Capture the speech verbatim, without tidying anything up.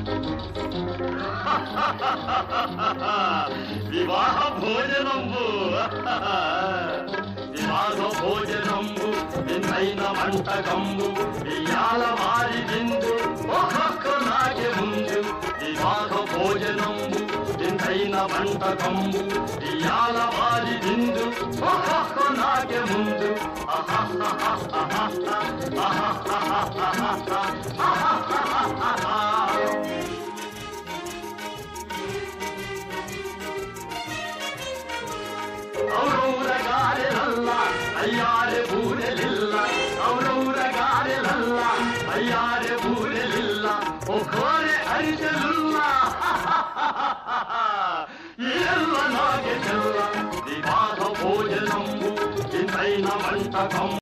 వివాహ భోజనంబు వివాహ భోజనంబు వింతైన వంటకంబు ఇయాల వారి విందు ఒక్కొక్క నాకే ముందు వివాహ భోజనంబు వింతైన వంటకంబు ఇయాల వారి విందు ఒక్కొక్క నాకే ముందు ఔరౌరగారెలల్ల అయ్యారె బూరెలిల్ల ఔరౌరగారెలల్ల అయ్యారె బూరెలిల్ల ఒకోరె అరిసెలుల్ల ఇల్ల నాగే చెల్ల వివాహ భోజనంబు ఇంతైన వంటకం